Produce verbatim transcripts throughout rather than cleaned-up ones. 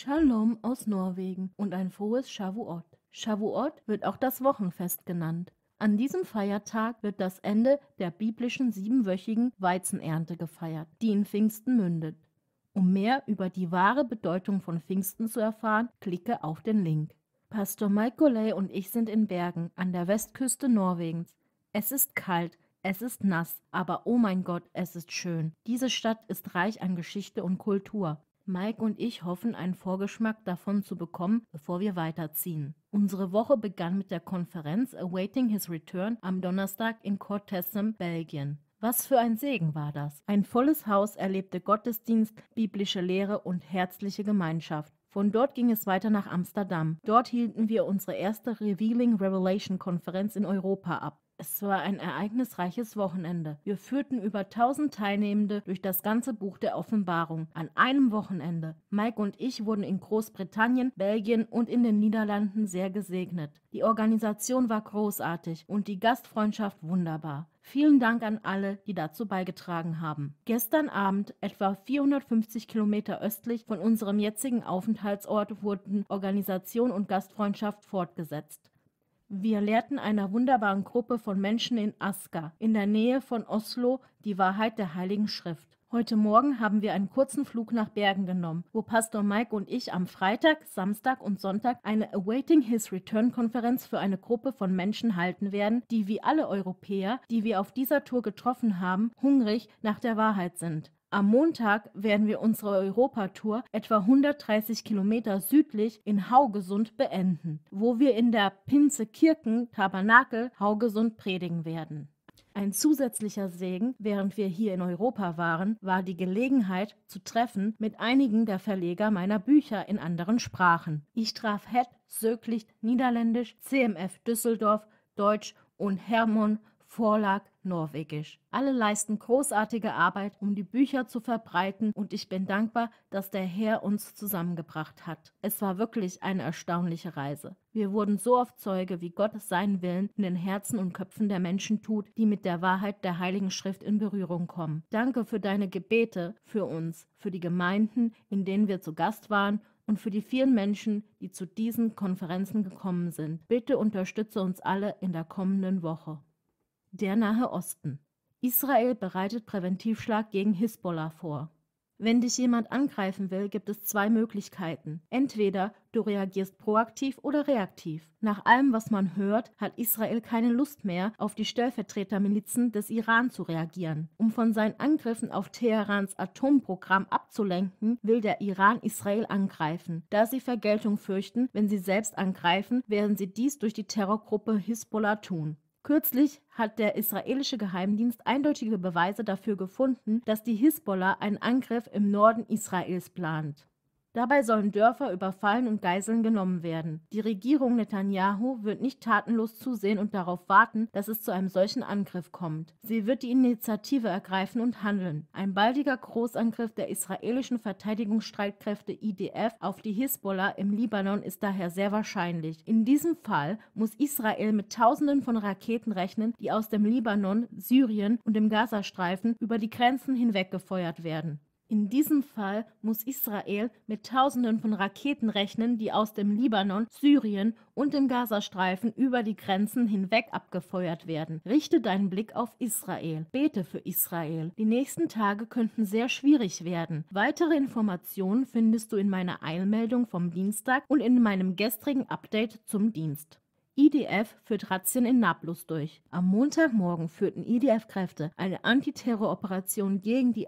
Shalom aus Norwegen und ein frohes Shavuot. Shavuot wird auch das Wochenfest genannt. An diesem Feiertag wird das Ende der biblischen siebenwöchigen Weizenernte gefeiert, die in Pfingsten mündet. Um mehr über die wahre Bedeutung von Pfingsten zu erfahren, klicke auf den Link. Pastor Mike Golay und ich sind in Bergen an der Westküste Norwegens. Es ist kalt, es ist nass, aber oh mein Gott, es ist schön. Diese Stadt ist reich an Geschichte und Kultur. Mike und ich hoffen, einen Vorgeschmack davon zu bekommen, bevor wir weiterziehen. Unsere Woche begann mit der Konferenz Awaiting His Return am Donnerstag in Kortessem, Belgien. Was für ein Segen war das! Ein volles Haus erlebte Gottesdienst, biblische Lehre und herzliche Gemeinschaft. Von dort ging es weiter nach Amsterdam. Dort hielten wir unsere erste Revealing Revelation Konferenz in Europa ab. Es war ein ereignisreiches Wochenende. Wir führten über tausend Teilnehmende durch das ganze Buch der Offenbarung an einem Wochenende. Mike und ich wurden in Großbritannien, Belgien und in den Niederlanden sehr gesegnet. Die Organisation war großartig und die Gastfreundschaft wunderbar. Vielen Dank an alle, die dazu beigetragen haben. Gestern Abend, etwa vierhundertfünfzig Kilometer östlich von unserem jetzigen Aufenthaltsort, wurden Organisation und Gastfreundschaft fortgesetzt. Wir lehrten einer wunderbaren Gruppe von Menschen in Asker, in der Nähe von Oslo, die Wahrheit der Heiligen Schrift. Heute Morgen haben wir einen kurzen Flug nach Bergen genommen, wo Pastor Mike und ich am Freitag, Samstag und Sonntag eine Awaiting His Return Konferenz für eine Gruppe von Menschen halten werden, die wie alle Europäer, die wir auf dieser Tour getroffen haben, hungrig nach der Wahrheit sind. Am Montag werden wir unsere Europatour etwa hundertdreißig Kilometer südlich in Haugesund beenden, wo wir in der Pinsekirchen Tabernakel Haugesund predigen werden. Ein zusätzlicher Segen, während wir hier in Europa waren, war die Gelegenheit zu treffen mit einigen der Verleger meiner Bücher in anderen Sprachen. Ich traf Het, Söglicht, Niederländisch, C M F Düsseldorf, Deutsch und Hermon Vorlag Norwegisch. Alle leisten großartige Arbeit, um die Bücher zu verbreiten, und ich bin dankbar, dass der Herr uns zusammengebracht hat. Es war wirklich eine erstaunliche Reise. Wir wurden so oft Zeuge, wie Gott seinen Willen in den Herzen und Köpfen der Menschen tut, die mit der Wahrheit der Heiligen Schrift in Berührung kommen. Danke für deine Gebete für uns, für die Gemeinden, in denen wir zu Gast waren, und für die vielen Menschen, die zu diesen Konferenzen gekommen sind. Bitte unterstütze uns alle in der kommenden Woche. Der Nahe Osten. Israel bereitet Präventivschlag gegen Hisbollah vor. Wenn dich jemand angreifen will, gibt es zwei Möglichkeiten. Entweder du reagierst proaktiv oder reaktiv. Nach allem, was man hört, hat Israel keine Lust mehr, auf die Stellvertretermilizen des Iran zu reagieren. Um von seinen Angriffen auf Teherans Atomprogramm abzulenken, will der Iran Israel angreifen. Da sie Vergeltung fürchten, wenn sie selbst angreifen, werden sie dies durch die Terrorgruppe Hisbollah tun. Kürzlich hat der israelische Geheimdienst eindeutige Beweise dafür gefunden, dass die Hisbollah einen Angriff im Norden Israels plant. Dabei sollen Dörfer überfallen und Geiseln genommen werden. Die Regierung Netanyahu wird nicht tatenlos zusehen und darauf warten, dass es zu einem solchen Angriff kommt. Sie wird die Initiative ergreifen und handeln. Ein baldiger Großangriff der israelischen Verteidigungsstreitkräfte I D F auf die Hisbollah im Libanon ist daher sehr wahrscheinlich. In diesem Fall muss Israel mit Tausenden von Raketen rechnen, die aus dem Libanon, Syrien und dem Gazastreifen über die Grenzen hinweg gefeuert werden. In diesem Fall muss Israel mit Tausenden von Raketen rechnen, die aus dem Libanon, Syrien und dem Gazastreifen über die Grenzen hinweg abgefeuert werden. Richte deinen Blick auf Israel. Bete für Israel. Die nächsten Tage könnten sehr schwierig werden. Weitere Informationen findest du in meiner Eilmeldung vom Dienstag und in meinem gestrigen Update zum Dienst. I D F führt Razzien in Nablus durch. Am Montagmorgen führten I D F-Kräfte eine Antiterroroperation gegen die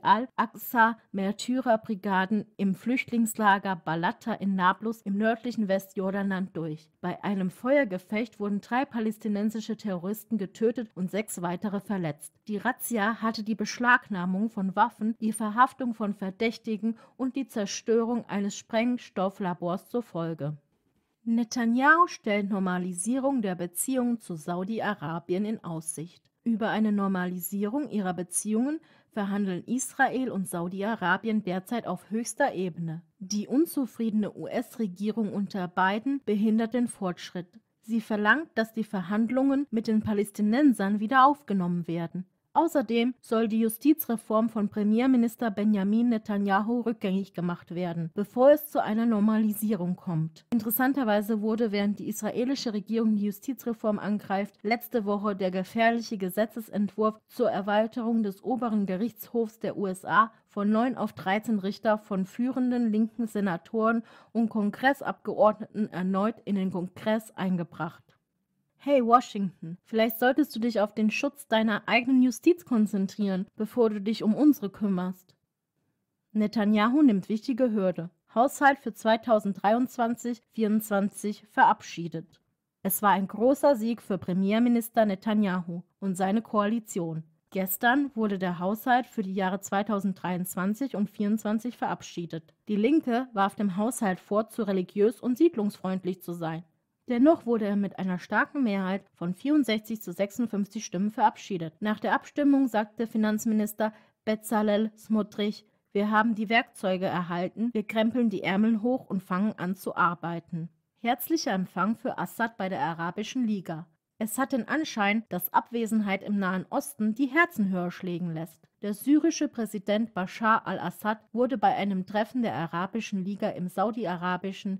Al-Aqsa-Märtyrerbrigaden im Flüchtlingslager Balata in Nablus im nördlichen Westjordanland durch. Bei einem Feuergefecht wurden drei palästinensische Terroristen getötet und sechs weitere verletzt. Die Razzia hatte die Beschlagnahmung von Waffen, die Verhaftung von Verdächtigen und die Zerstörung eines Sprengstofflabors zur Folge. Netanyahu stellt Normalisierung der Beziehungen zu Saudi-Arabien in Aussicht. Über eine Normalisierung ihrer Beziehungen verhandeln Israel und Saudi-Arabien derzeit auf höchster Ebene. Die unzufriedene U S-Regierung unter Biden behindert den Fortschritt. Sie verlangt, dass die Verhandlungen mit den Palästinensern wieder aufgenommen werden. Außerdem soll die Justizreform von Premierminister Benjamin Netanyahu rückgängig gemacht werden, bevor es zu einer Normalisierung kommt. Interessanterweise wurde, während die israelische Regierung die Justizreform angreift, letzte Woche der gefährliche Gesetzesentwurf zur Erweiterung des oberen Gerichtshofs der U S A von neun auf dreizehn Richter von führenden linken Senatoren und Kongressabgeordneten erneut in den Kongress eingebracht. Hey Washington, vielleicht solltest du dich auf den Schutz deiner eigenen Justiz konzentrieren, bevor du dich um unsere kümmerst. Netanyahu nimmt wichtige Hürde. Haushalt für zweitausenddreiundzwanzig vierundzwanzig verabschiedet. Es war ein großer Sieg für Premierminister Netanyahu und seine Koalition. Gestern wurde der Haushalt für die Jahre zweitausenddreiundzwanzig und vierundzwanzig verabschiedet. Die Linke warf dem Haushalt vor, zu religiös und siedlungsfreundlich zu sein. Dennoch wurde er mit einer starken Mehrheit von vierundsechzig zu sechsundfünfzig Stimmen verabschiedet. Nach der Abstimmung sagte Finanzminister Bezalel Smotrich: Wir haben die Werkzeuge erhalten, wir krempeln die Ärmel hoch und fangen an zu arbeiten. Herzlicher Empfang für Assad bei der Arabischen Liga. Es hat den Anschein, dass Abwesenheit im Nahen Osten die Herzen höher schlägen lässt. Der syrische Präsident Bashar al-Assad wurde bei einem Treffen der Arabischen Liga im saudi-arabischen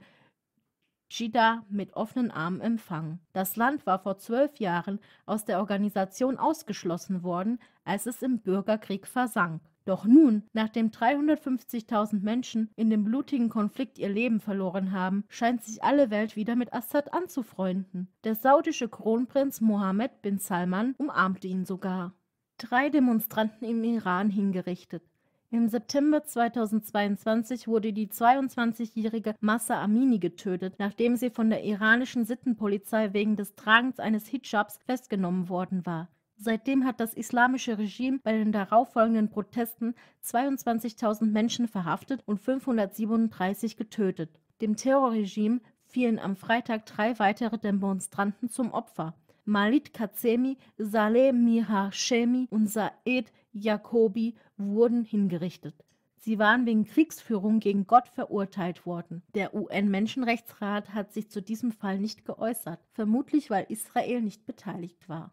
Dschidda mit offenen Armen empfangen. Das Land war vor zwölf Jahren aus der Organisation ausgeschlossen worden, als es im Bürgerkrieg versank. Doch nun, nachdem dreihundertfünfzigtausend Menschen in dem blutigen Konflikt ihr Leben verloren haben, scheint sich alle Welt wieder mit Assad anzufreunden. Der saudische Kronprinz Mohammed bin Salman umarmte ihn sogar. Drei Demonstranten im Iran hingerichtet. Im September zweitausendzweiundzwanzig wurde die zweiundzwanzigjährige Mahsa Amini getötet, nachdem sie von der iranischen Sittenpolizei wegen des Tragens eines Hijabs festgenommen worden war. Seitdem hat das islamische Regime bei den darauffolgenden Protesten zweiundzwanzigtausend Menschen verhaftet und fünfhundertsiebenunddreißig getötet. Dem Terrorregime fielen am Freitag drei weitere Demonstranten zum Opfer. Malid Kazemi, Saleh Mihashemi und Saed Jacobi wurden hingerichtet. Sie waren wegen Kriegsführung gegen Gott verurteilt worden. Der U N-Menschenrechtsrat hat sich zu diesem Fall nicht geäußert, vermutlich weil Israel nicht beteiligt war.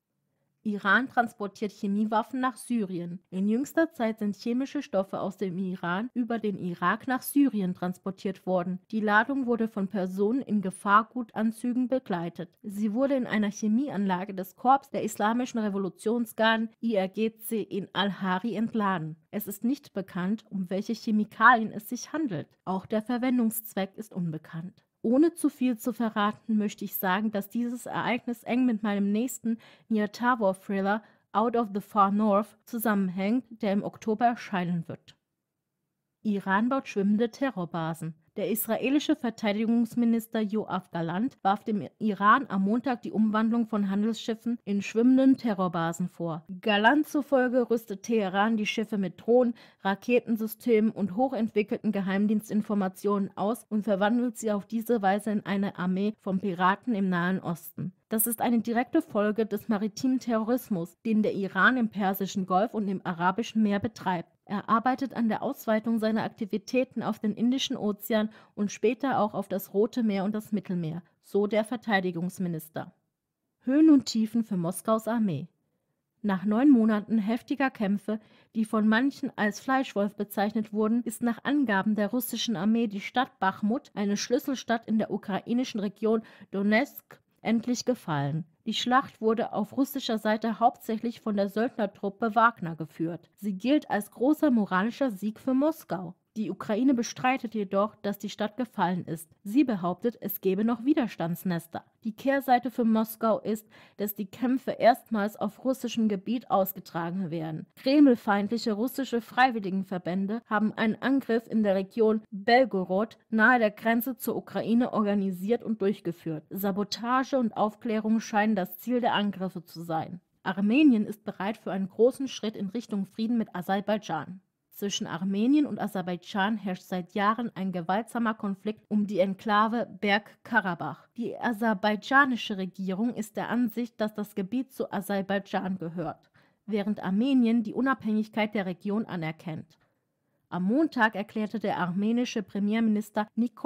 Iran transportiert Chemiewaffen nach Syrien. In jüngster Zeit sind chemische Stoffe aus dem Iran über den Irak nach Syrien transportiert worden. Die Ladung wurde von Personen in Gefahrgutanzügen begleitet. Sie wurde in einer Chemieanlage des Korps der Islamischen Revolutionsgarden I R G C in Al-Hari entladen. Es ist nicht bekannt, um welche Chemikalien es sich handelt. Auch der Verwendungszweck ist unbekannt. Ohne zu viel zu verraten, möchte ich sagen, dass dieses Ereignis eng mit meinem nächsten Nia Tavor-Thriller Out of the Far North zusammenhängt, der im Oktober erscheinen wird. Iran baut schwimmende Terrorbasen. Der israelische Verteidigungsminister Yoav Gallant warf dem Iran am Montag die Umwandlung von Handelsschiffen in schwimmenden Terrorbasen vor. Gallant zufolge rüstet Teheran die Schiffe mit Drohnen, Raketensystemen und hochentwickelten Geheimdienstinformationen aus und verwandelt sie auf diese Weise in eine Armee von Piraten im Nahen Osten. Das ist eine direkte Folge des maritimen Terrorismus, den der Iran im Persischen Golf und im Arabischen Meer betreibt. Er arbeitet an der Ausweitung seiner Aktivitäten auf den Indischen Ozean und später auch auf das Rote Meer und das Mittelmeer, so der Verteidigungsminister. Höhen und Tiefen für Moskaus Armee. Nach neun Monaten heftiger Kämpfe, die von manchen als Fleischwolf bezeichnet wurden, ist nach Angaben der russischen Armee die Stadt Bachmut, eine Schlüsselstadt in der ukrainischen Region Donezk, endlich gefallen. Die Schlacht wurde auf russischer Seite hauptsächlich von der Söldnertruppe Wagner geführt. Sie gilt als großer moralischer Sieg für Moskau. Die Ukraine bestreitet jedoch, dass die Stadt gefallen ist. Sie behauptet, es gebe noch Widerstandsnester. Die Kehrseite für Moskau ist, dass die Kämpfe erstmals auf russischem Gebiet ausgetragen werden. Kremlfeindliche russische Freiwilligenverbände haben einen Angriff in der Region Belgorod nahe der Grenze zur Ukraine organisiert und durchgeführt. Sabotage und Aufklärung scheinen das Ziel der Angriffe zu sein. Armenien ist bereit für einen großen Schritt in Richtung Frieden mit Aserbaidschan. Zwischen Armenien und Aserbaidschan herrscht seit Jahren ein gewaltsamer Konflikt um die Enklave Bergkarabach. Die aserbaidschanische Regierung ist der Ansicht, dass das Gebiet zu Aserbaidschan gehört, während Armenien die Unabhängigkeit der Region anerkennt. Am Montag erklärte der armenische Premierminister Nikol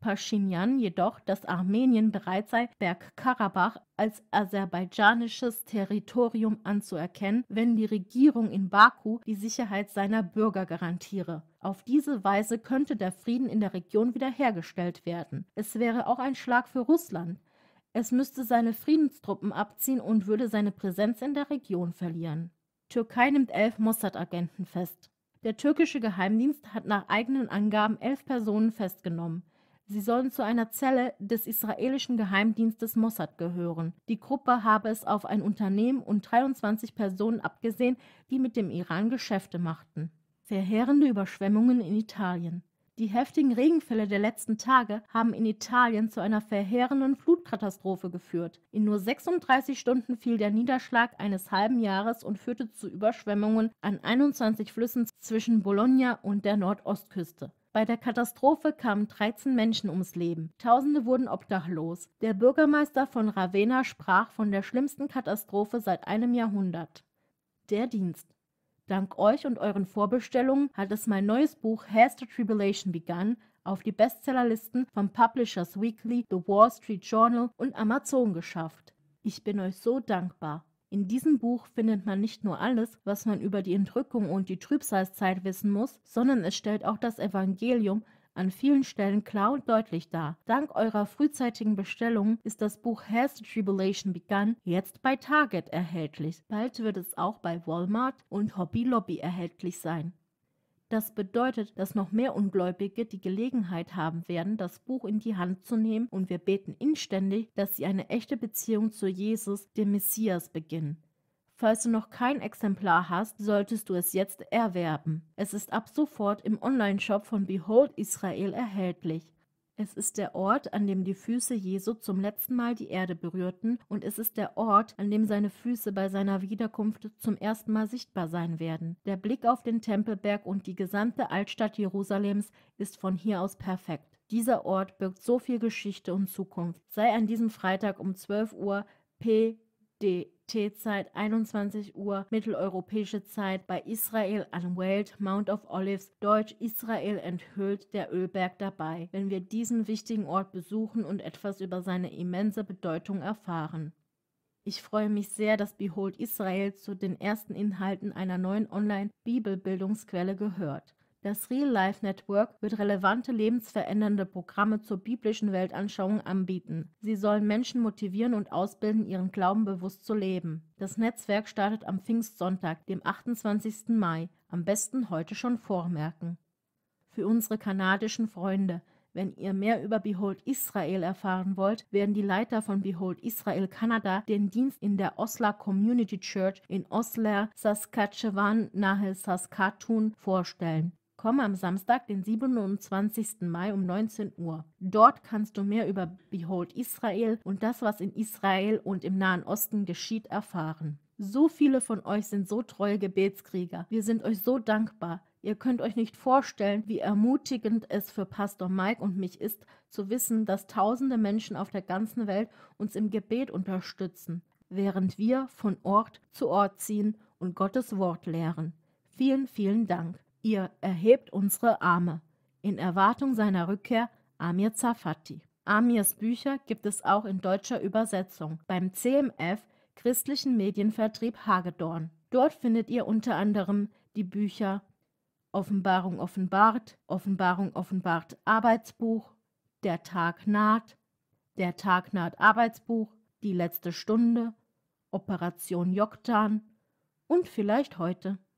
Paschinjan jedoch, dass Armenien bereit sei, Bergkarabach als aserbaidschanisches Territorium anzuerkennen, wenn die Regierung in Baku die Sicherheit seiner Bürger garantiere. Auf diese Weise könnte der Frieden in der Region wiederhergestellt werden. Es wäre auch ein Schlag für Russland. Es müsste seine Friedenstruppen abziehen und würde seine Präsenz in der Region verlieren. Türkei nimmt elf Mossad-Agenten fest. Der türkische Geheimdienst hat nach eigenen Angaben elf Personen festgenommen. Sie sollen zu einer Zelle des israelischen Geheimdienstes Mossad gehören. Die Gruppe habe es auf ein Unternehmen und dreiundzwanzig Personen abgesehen, die mit dem Iran Geschäfte machten. Verheerende Überschwemmungen in Italien. Die heftigen Regenfälle der letzten Tage haben in Italien zu einer verheerenden Flutkatastrophe geführt. In nur sechsunddreißig Stunden fiel der Niederschlag eines halben Jahres und führte zu Überschwemmungen an einundzwanzig Flüssen zwischen Bologna und der Nordostküste. Bei der Katastrophe kamen dreizehn Menschen ums Leben. Tausende wurden obdachlos. Der Bürgermeister von Ravenna sprach von der schlimmsten Katastrophe seit einem Jahrhundert. Der Dienst. Dank euch und euren Vorbestellungen hat es mein neues Buch Has the Tribulation Begun auf die Bestsellerlisten von Publishers Weekly, The Wall Street Journal und Amazon geschafft. Ich bin euch so dankbar. In diesem Buch findet man nicht nur alles, was man über die Entrückung und die Trübsalzeit wissen muss, sondern es stellt auch das Evangelium an vielen Stellen klar und deutlich dar. Dank eurer frühzeitigen Bestellungen ist das Buch Has the Tribulation Begun jetzt bei Target erhältlich. Bald wird es auch bei Walmart und Hobby Lobby erhältlich sein. Das bedeutet, dass noch mehr Ungläubige die Gelegenheit haben werden, das Buch in die Hand zu nehmen, und wir beten inständig, dass sie eine echte Beziehung zu Jesus, dem Messias, beginnen. Falls du noch kein Exemplar hast, solltest du es jetzt erwerben. Es ist ab sofort im Onlineshop von Behold Israel erhältlich. Es ist der Ort, an dem die Füße Jesu zum letzten Mal die Erde berührten, und es ist der Ort, an dem seine Füße bei seiner Wiederkunft zum ersten Mal sichtbar sein werden. Der Blick auf den Tempelberg und die gesamte Altstadt Jerusalems ist von hier aus perfekt. Dieser Ort birgt so viel Geschichte und Zukunft. Sei an diesem Freitag um zwölf Uhr P D T-Zeit, einundzwanzig Uhr mitteleuropäische Zeit, bei Israel Unveiled, Mount of Olives, Deutsch Israel enthüllt, der Ölberg dabei, wenn wir diesen wichtigen Ort besuchen und etwas über seine immense Bedeutung erfahren. Ich freue mich sehr, dass Behold Israel zu den ersten Inhalten einer neuen Online-Bibelbildungsquelle gehört. Das Real Life Network wird relevante, lebensverändernde Programme zur biblischen Weltanschauung anbieten. Sie sollen Menschen motivieren und ausbilden, ihren Glauben bewusst zu leben. Das Netzwerk startet am Pfingstsonntag, dem achtundzwanzigsten Mai. Am besten heute schon vormerken. Für unsere kanadischen Freunde: Wenn ihr mehr über Behold Israel erfahren wollt, werden die Leiter von Behold Israel Kanada den Dienst in der Osler Community Church in Osler, Saskatchewan nahe Saskatoon vorstellen. Komm am Samstag, den siebenundzwanzigsten Mai um neunzehn Uhr. Dort kannst du mehr über Behold Israel und das, was in Israel und im Nahen Osten geschieht, erfahren. So viele von euch sind so treue Gebetskrieger. Wir sind euch so dankbar. Ihr könnt euch nicht vorstellen, wie ermutigend es für Pastor Mike und mich ist, zu wissen, dass tausende Menschen auf der ganzen Welt uns im Gebet unterstützen, während wir von Ort zu Ort ziehen und Gottes Wort lehren. Vielen, vielen Dank. Ihr erhebt unsere Arme. In Erwartung seiner Rückkehr, Amir Tsarfati. Amirs Bücher gibt es auch in deutscher Übersetzung beim C M F, Christlichen Medienvertrieb Hagedorn. Dort findet ihr unter anderem die Bücher Offenbarung offenbart, Offenbarung offenbart Arbeitsbuch, Der Tag naht, Der Tag naht Arbeitsbuch, Die letzte Stunde, Operation Joktan und vielleicht heute.